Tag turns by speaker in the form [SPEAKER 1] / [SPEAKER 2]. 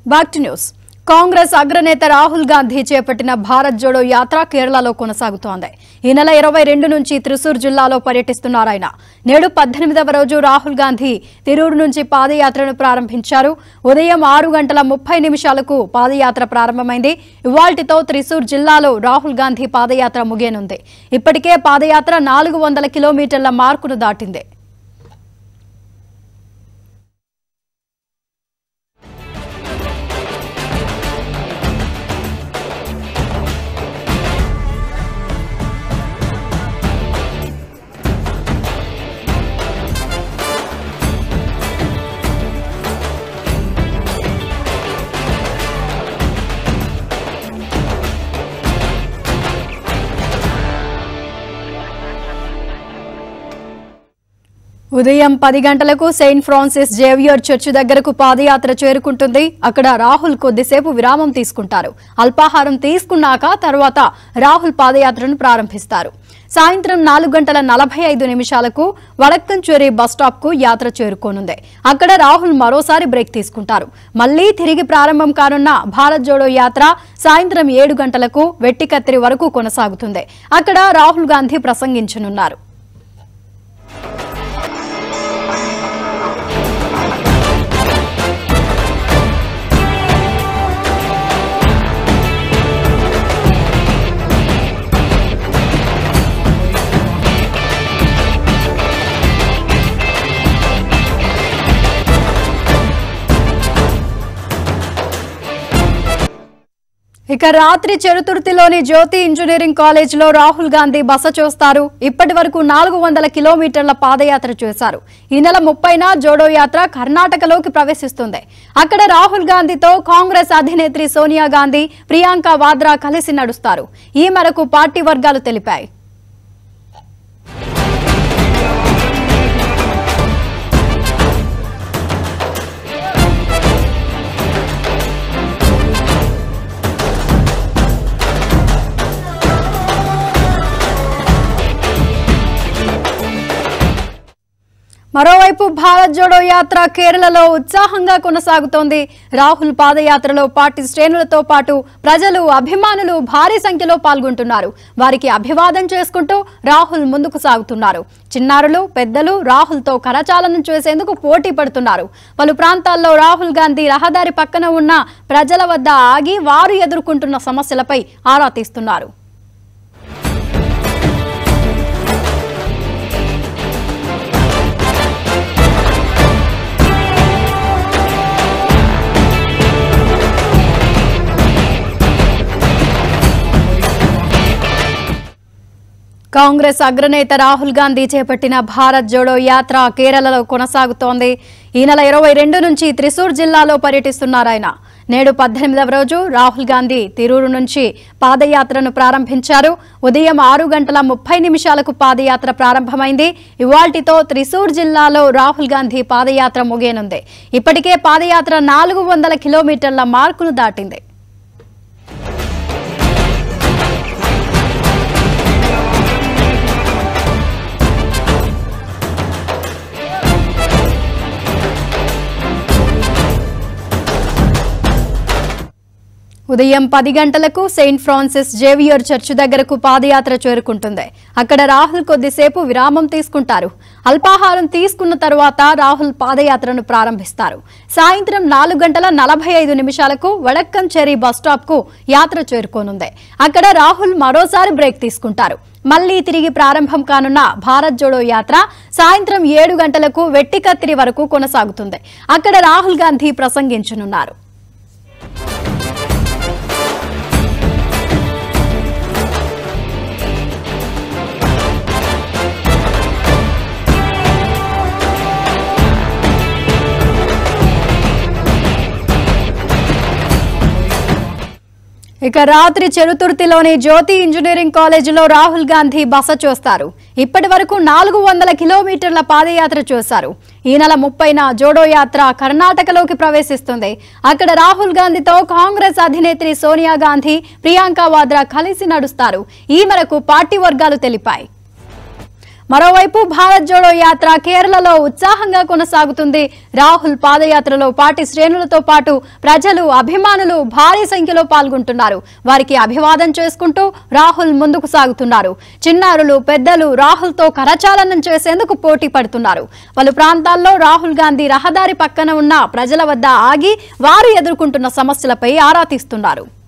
[SPEAKER 1] Back to news. Congress అగ్రనేత రాహుల్ గాంధీ చేపట్టిన భారత్ జోడో యాత్ర కేరళలో కొనసాగుతోంది. ఈ నెల 22 నుంచి త్రిశూర్ జిల్లాలో పర్యటిస్తున్నారాయన. నేడు 18వ రోజు రాహుల్ గాంధీ తిరూరు నుంచి పాదయాత్రను ప్రారంభించారు. ఉదయం 6:30 పాదయాత్ర ప్రారంభమైంది. ఇవాల్టితో త్రిశూర్ జిల్లాలో రాహుల్ గాంధీ పాదయాత్ర ముగియనుంది. ఇప్పటికే పాదయాత్ర 400 కిలోమీటర్ల మార్కును దాటింది. ఉదయం 10 గంటలకు సెయింట్ ఫ్రాన్సిస్ జేవియర్ చర్చ్ దగ్గరకు పాదయాత్ర చేరుకుంటుంది. అక్కడ రాహుల్ కొద్దిసేపు విరామం తీసుకుంటారు. అల్పాహారం తీసుకున్నాక తర్వాత రాహుల్ పాదయాత్రను ప్రారంభిస్తారు. సాయంత్రం 4:45 వడక్కంచేరి బస్టాప్ కు యాత్ర చేరుకోనుంది. అక్కడ రాహుల్ మరోసారి బ్రేక్ తీసుకుంటారు. మళ్లీ తిరిగి ప్రారంభం కానున్న భారత్ జోడో యాత్ర సాయంత్రం 7 గంటలకు వెట్టికత్తిరి వరకు కొనసాగుతుంది. అక్కడ రాహుల్ గాంధీ ప్రసంగించనున్నారు. ఇక రాత్రి చతుర్థిలోని జ్యోతి ఇంజనీరింగ్ కాలేజీలో రాహుల్ గాంధీ బస చూస్తారు. ఇప్పటి వరకు 400 కిలోమీటర్ల పాదయాత్ర చేశారు. ఈ నెల 30న జోడో యాత్ర కర్ణాటకలోకి ప్రవేశిస్తుంది. అక్కడ రాహుల్ గాంధీతో కాంగ్రెస్ అధినేత్రి సోనియా గాంధీ, ప్రియాంక వాద్రా కలిసి నడుస్తారు. ఈ మేరకు పార్టీ వర్గాలు తెలిపాయి. మరోవైపు భారత్ జోడో యాత్ర కేరళలో ఉత్సాహంగా కొనసాగుతోంది. రాహుల్ పాదయాత్రలో పార్టీ శ్రేణులతో పాటు ప్రజలు, అభిమానులు భారీ సంఖ్యలో పాల్గొంటున్నారు. వారికి అభివాదం చేసుకుంటూ రాహుల్ ముందుకు సాగుతున్నారు. చిన్నారులు, పెద్దలు రాహుల్తో కరచాలనం చేసేందుకు పోటీ పడుతున్నారు. పలు ప్రాంతాల్లో రాహుల్ గాంధీ రహదారి పక్కన ఉన్న ప్రజల వద్ద ఆగి వారు ఎదుర్కొంటున్న సమస్యలపై ఆరా తీస్తున్నారు. కాంగ్రెస్ అగ్రనేత రాహుల్ గాంధీ చేపట్టిన భారత్ జోడో యాత్ర కేరళలో కొనసాగుతోంది. ఈ నెల 22 నుంచి త్రిశూర్ జిల్లాలో పర్యటిస్తున్నారాయన. నేడు 18వ రోజు రాహుల్ గాంధీ తిరూరు నుంచి పాదయాత్రను ప్రారంభించారు. ఉదయం 6:30 పాదయాత్ర ప్రారంభమైంది. ఇవాల్టితో త్రిశూర్ జిల్లాలో రాహుల్ గాంధీ పాదయాత్ర ముగియనుంది. ఇప్పటికే పాదయాత్ర 400 కిలోమీటర్ల మార్కును దాటింది. ఉదయం 10 గంటలకు సెయింట్ ఫ్రాన్సిస్ జేవియర్ చర్చ్ దగ్గరకు పాదయాత్ర చేరుకుంటుంది. అక్కడ రాహుల్ కొద్దిసేపు విరామం తీసుకుంటారు. అల్పాహారం తీసుకున్న తర్వాత రాహుల్ పాదయాత్రను ప్రారంభిస్తారు. సాయంత్రం 4:45 వడక్కంచేరి బస్టాప్ కు యాత్ర చేరుకోనుంది. అక్కడ రాహుల్ మరోసారి బ్రేక్ తీసుకుంటారు. మళ్లీ తిరిగి ప్రారంభం కానున్న భారత్ జోడో యాత్ర సాయంత్రం 7 గంటలకు వెట్టికత్తిరి వరకు కొనసాగుతుంది. అక్కడ రాహుల్ గాంధీ ప్రసంగించనున్నారు. ఇక రాత్రి చతుర్థిలోని జ్యోతి ఇంజనీరింగ్ కాలేజీలో రాహుల్ గాంధీ బస చూస్తారు. ఇప్పటి వరకు 400 కిలోమీటర్ల పాదయాత్ర చేశారు. ఈ నెల 30న జోడో యాత్ర కర్ణాటకలోకి ప్రవేశిస్తుంది. అక్కడ రాహుల్ గాంధీతో కాంగ్రెస్ అధినేత్రి సోనియా గాంధీ, ప్రియాంక వాద్రా కలిసి నడుస్తారు. ఈ మేరకు పార్టీ వర్గాలు తెలిపాయి. మరోవైపు భారత్ జోడో యాత్ర కేరళలో ఉత్సాహంగా కొనసాగుతుంది. రాహుల్ పాదయాత్రలో పార్టీ శ్రేణులతో పాటు ప్రజలు, అభిమానులు భారీ సంఖ్యలో పాల్గొంటున్నారు. వారికి అభివాదం చేసుకుంటూ రాహుల్ ముందుకు సాగుతున్నారు. చిన్నారులు, పెద్దలు రాహుల్తో కరచాలనం చేసేందుకు పోటీ పడుతున్నారు. పలు ప్రాంతాల్లో రాహుల్ గాంధీ రహదారి పక్కన ఉన్న ప్రజల వద్ద ఆగి వారు ఎదుర్కొంటున్న సమస్యలపై ఆరా తీస్తున్నారు.